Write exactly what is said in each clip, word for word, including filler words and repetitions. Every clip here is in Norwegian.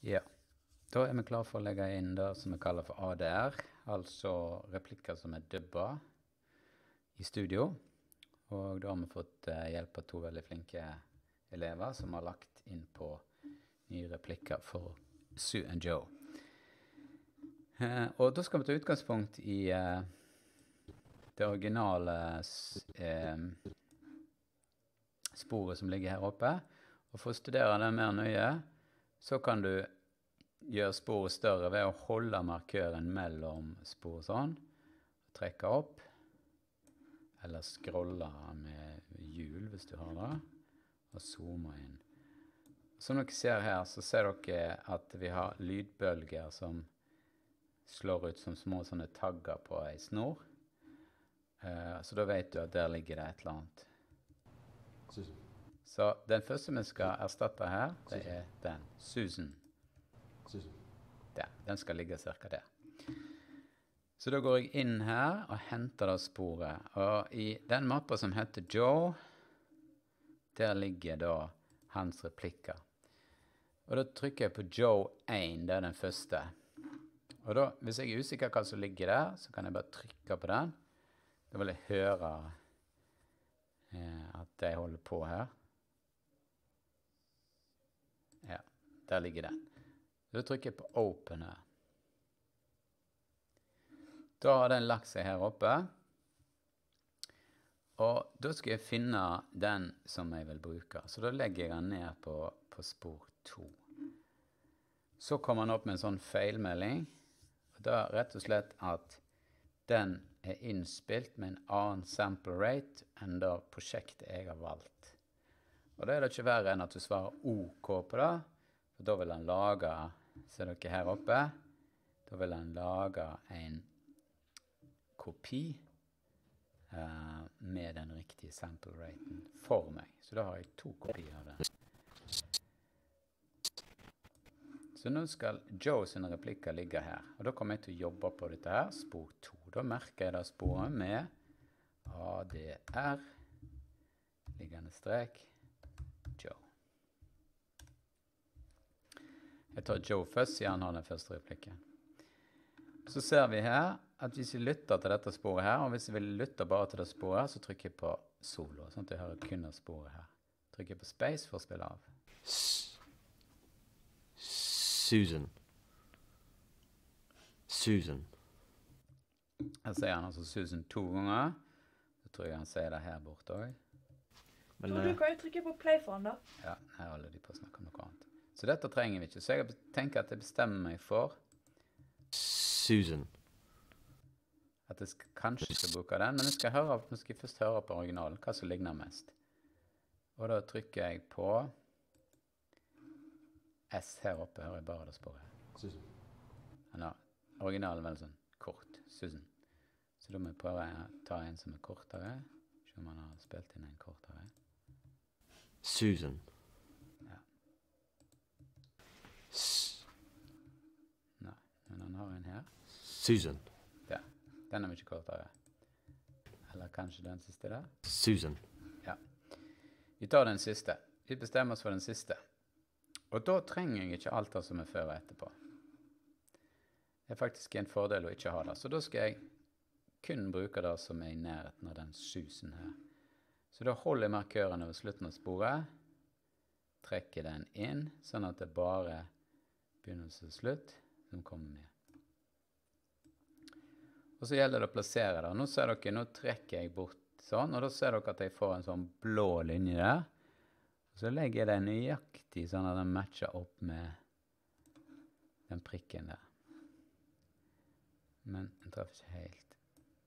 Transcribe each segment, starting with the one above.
Ja, da er vi klar for å legge inn det som vi kaller for A D R, altså replikker som er dubba i studio. Og da har vi fått eh, hjelp av to veldig flinke elever som har lagt inn på nye replikker for Sue and Joe. Eh, og da skal vi ta utgangspunkt i eh, det originale eh, sporet som ligger her oppe. Og for å studere det mer nøye, så kan du gjøre sporet større ved å holde markøren mellom spor sånn, trekke opp, eller scrolle med hjul hvis du har det, og zoome inn. Som dere ser her, så ser dere at vi har lydbølger som slår ut som små sånne tagger på en snor. Uh, så da vet du at der ligger det et eller annet. Susan. Så den første vi skal erstatte her, det er den. Susan. Susan. Der, den skal ligge cirka der. Så da går jeg inn her og henter det sporet. Og i den mappen som heter Joe, der ligger da hans replikker. Og da trykker jeg på Joe én, det er den første. Og da, hvis jeg er usikker hva som ligger der, så kan jeg bare trykke på den. Da vil jeg høre eh, at jeg holder på her. Ja, der ligger den. Da trykker jeg på Open her. Da har den lagt seg her oppe. Og da skal jeg finne den som jeg vil bruke. Så da legger jeg den ned på, på spor to. Så kommer den opp med en sånn feilmelding. Og da er rett og slett at den er innspilt med en annen sample rate enn det prosjektet jeg har valgt. Og da er det ikke verre enn at du svarer OK på det. For da vil den lage, ser dere her oppe, da vil den lage en kopi uh, med den riktige sample raten for meg. Så da har jeg to kopier av den. Så nå skal Joe sine replikker ligge her. Og da kommer jeg til å jobbe på dette her, spor to. Da merker jeg da sporet med A D R, liggende strek, Joe. Jeg tar Joe først, siden han har den første replikken. Så ser vi her at hvis vi lytter til dette sporet her, og hvis vi lytter bare til det sporet her, så trykker jeg på solo, sånn at jeg hører kun av sporet her. Trykker på space for å spille av. S Susan. Susan. Her sier han altså Susan to ganger. Så tror jeg han sier det her borte også. Men, du kan jo trykke på play for han da. Ja, her holder de på å snakke om noe annet. Så dette trenger vi ikke. Så jeg tenker at jeg bestemmer meg for Susan. At jeg skal, kanskje skal bruke den, men jeg skal, høre, nå skal jeg først høre på originalen, hva som ligner mest. Og da trykker jeg på S her oppe, hører jeg bare det sporet. Susan. Ja, originalen er veldig sånn kort, Susan. Så da må jeg prøve å ta en som er kortere. Se om han har spilt inn en kortere. Susan. Ja. S Nei, men han har en her. Susan. Der. Den er mye kortere. Eller kanskje den siste der? Susan. Ja. Vi tar den siste. Vi bestemmer oss for den siste. Og da trenger jeg ikke alt det som er før og etterpå. Det er faktisk en fordel å ikke ha det. Så da skal jeg kun bruke det som er i nærheten av den Susan her. Så da holder jeg markøren over slutten av sporet. Trekker den inn, sånn at det bare begynnelse og slutt som kommer med. Og så gjelder det å plassere det. Nå ser dere, nå trekker jeg bort sånn, og da ser dere at jeg får en sånn blå linje der. Og så legger jeg den nøyaktig sånn at den matcher opp med den prikken der. Men den treffer ikke helt.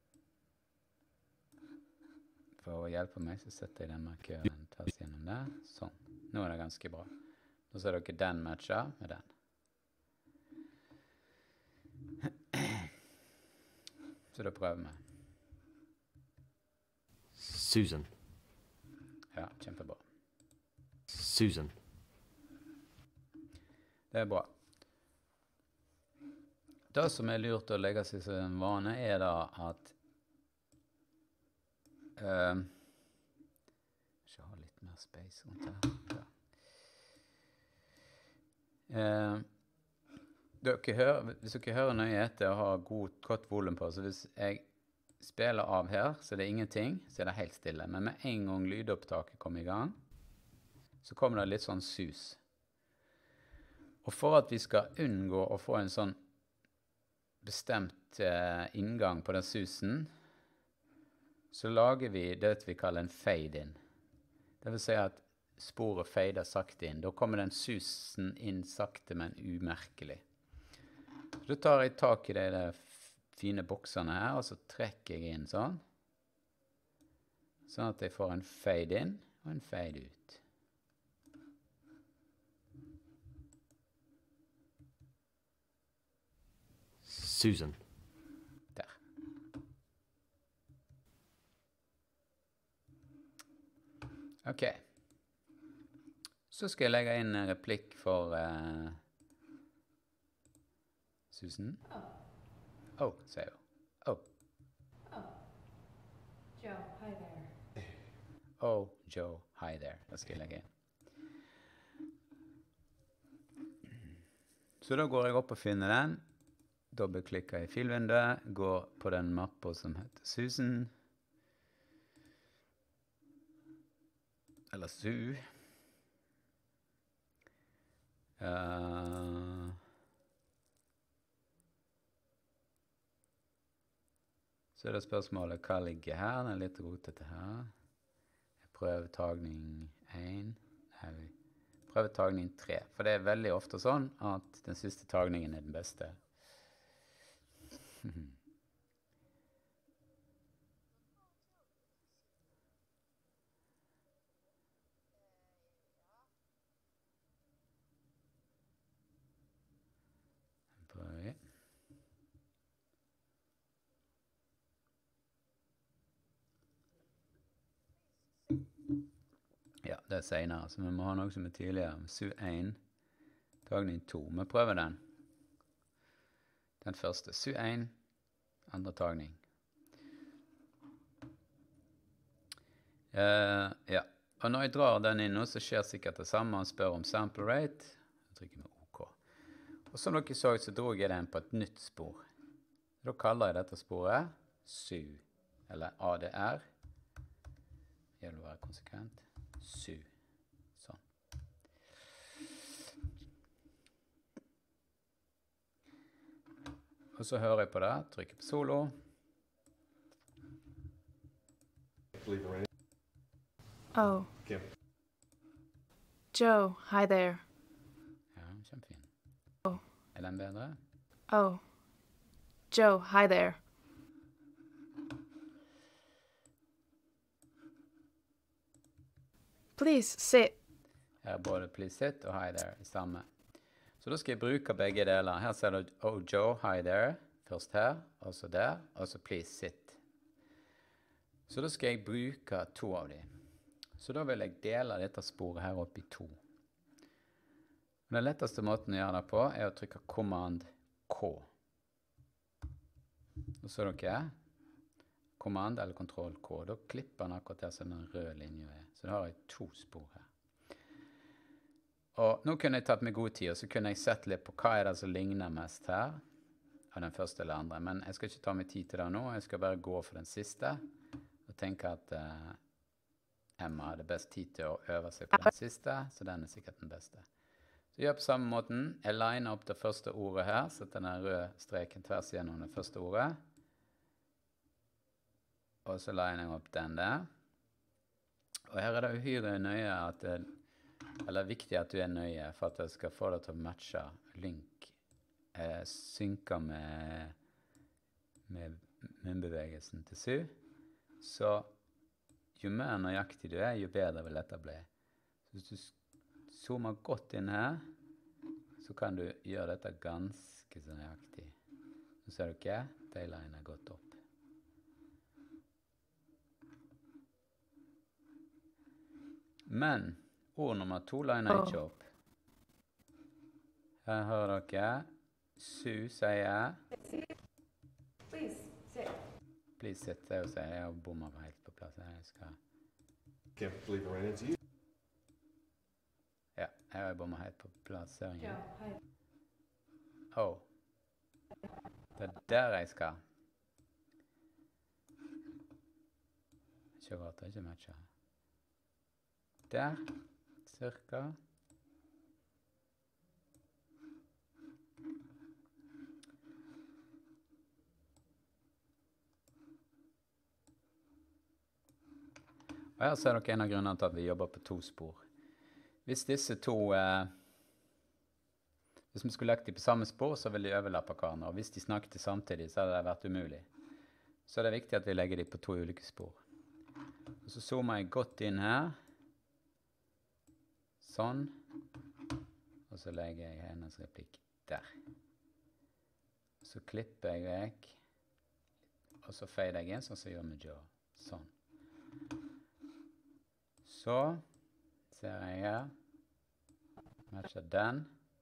For å hjelpe meg så setter jeg den markøren tas gjennom der. Sånn. Nå er det ganske bra. Nå ser dere den matcher med den. Så da prøver vi. Susan. Ja, kjempebra. Susan. Det er bra. Det som er lurt å legge seg som en vane er da at uh, ikke ha litt mer space rundt her. Ja. Uh, dere hører, hvis dere hører nøye etter og har god, godt volum på, så hvis jeg spiller av her, så det er ingenting, så er det helt stille. Men med en gang lydopptaket kommer i gang, så kommer det litt sånn sus. Og for at vi skal unngå å få en sånn bestemt eh, inngang på den susen, så lager vi det vi kaller en fade-in. Det vil si at sporet fader sakte inn. Da kommer den susen inn sakte, men umerkelig. Så da tar jeg tak i de der fine boksene her, og så trekker jeg inn sånn. Sånn at jeg får en fade inn og en fade ut. Susan. Der. Ok. Så skal jeg legge inn en replikk for uh, Susan. Oh, sier hun. Oh. Oh. Joe, hi there. Oh, Joe, hi there. Det skal jeg legge inn. Så da går jeg opp og finner den. Dobbeltklikker i filvinduet, går på den mappen som heter Susan. Eller Sue. Uh, så er det spørsmålet, hva ligger her? Den er litt rotete her. Prøvetagning én. Nei, prøvetagning tre. For det er veldig ofte sånn at den siste tagningen er den beste. Prøver vi. Ja, det er senere, så vi må ha noe som er tidligere. Sue én, tagning to. Vi prøver den. Den første, Sue én, andre tagning. Uh, ja, og når jeg drar den inn nå, så skjer sikkert det samme. Han spør om sample rate. Jeg trykker med OK. Og som dere så, så drog jeg den på et nytt spor. Da kaller jeg dette sporet Sue, eller A D R. Jeg vil være konsekvent. Sue. Sånn. Og så hører jeg på det, trykker på solo. Oh. Joe, hi there. Ja, kjempefin. Oh. Er den bedre? Oh. Joe, hi there. Please sit. Her er både please sit og hi there i samme. Så da skal jeg bruke begge deler. Her ser du oh Joe, hi there. Først her, og så der, og så please sit. Så da skal jeg bruke to av de. Så da vil jeg dele dette sporet her opp i to. Den letteste måten å gjøre det på er å trykke command K. Og så dere, command eller control K. Da klipper den akkurat der som den røde linjen er. Så da har jeg to spor her. Og nå kunne jeg tatt meg god tid, og så kunne jeg sett litt på hva er det som ligner mest her, av den første eller andre. Men jeg skal ikke ta meg tid til det nå, jeg skal bare gå for den siste, og tenke at uh, Emma hadde best tid til å øve seg på den siste, så den er sikkert den beste. Så gjør på samme måten, jeg liner opp det første ordet her, setter den røde streken tvers gjennom det første ordet, og så liner jeg opp den der. Og her er det uhyre nøye at det, eller viktig at du er nøye for at jeg skal få det til å matche link, eh, synker med, med munnbevegelsen til Sue. Så jo mer nøyaktig du er, jo bedre vil dette bli. Så hvis du zoomer godt inn her, så kan du gjøre dette ganske så nøyaktig. Så ser du ikke, de liner godt opp. Men ord nummer to liner ikke opp. Her hører dere. Sue sier Please sit. please sit. Det er å si, jeg har bommet helt på plass. Jeg skal... Can't believe I ran into you. Ja, jeg har bommet helt på plasseringen. Joe, hi. Oh. Det er der jeg skal. Ikke rart det ikke matcher. Der, cirka. Og her ser dere en av grunnene til at vi jobber på to spor. Hvis disse to, eh, hvis vi skulle lagt de på samme spor, så vil de overlappe hverandre. Og hvis de snakket samtidig, så hadde det vært umulig. Så det er viktig at vi legger de på to ulike spor. Og så zoomer jeg godt inn her. Sånn. Og så legger jeg hennes replikk der. Så klipper jeg vekk. Og så fader jeg inn, sånn som jeg gjør med Joe. Sånn. Så ser jeg her. Matcher den.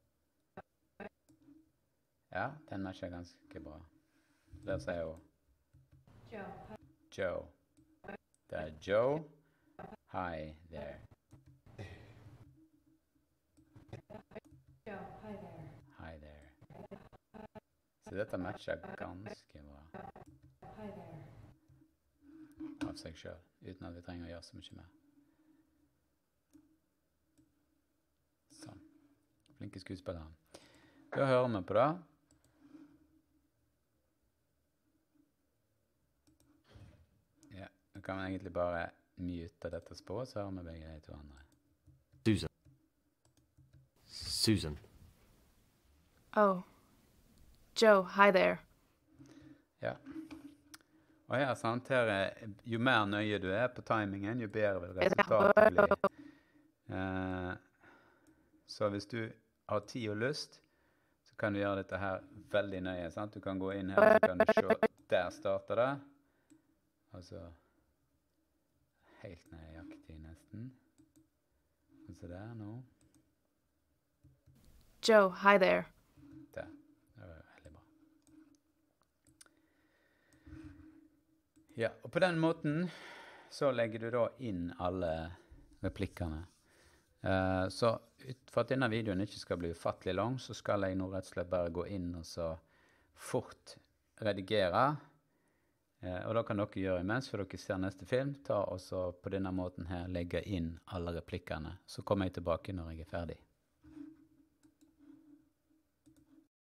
Ja, den matcher ganske bra. Der ser jeg også. Joe. Joe. Det er Joe. Hi there. Joe, hi there. Hi there. Så dette matcher ganske bra Hi there. av seg selv, uten at vi trenger å gjøre så mye mer. Sånn. Flinke skuespillere. Da hører vi på det. Ja, nå kan vi egentlig bare mute dette sporet, så hører vi begge de to andre. Susan. Susan. Oh. Joe, hi there. Ja. Og her, sant, her er, jo mer nøye du er på timingen, jo bedre vil resultatet bli. Eh, så hvis du har tid og lyst, så kan du gjøre dette her veldig nøye, sant? Du kan gå inn her, så kan du se, der starter det. Altså, helt nøyaktig nesten. Og så der nå. Joe, hi there. Der. Det var veldig bra. Ja, og på den måten så legger du da inn alle replikkene. Uh, så ut, for at denne videoen ikke skal bli ufattelig lang, så skal jeg nå rett og slett bare gå inn og så fort redigere. Uh, og da kan dere gjøre imens, for dere ser neste film, ta og så på denne måten her legge inn alle replikkene. Så kommer jeg tilbake når jeg er ferdig.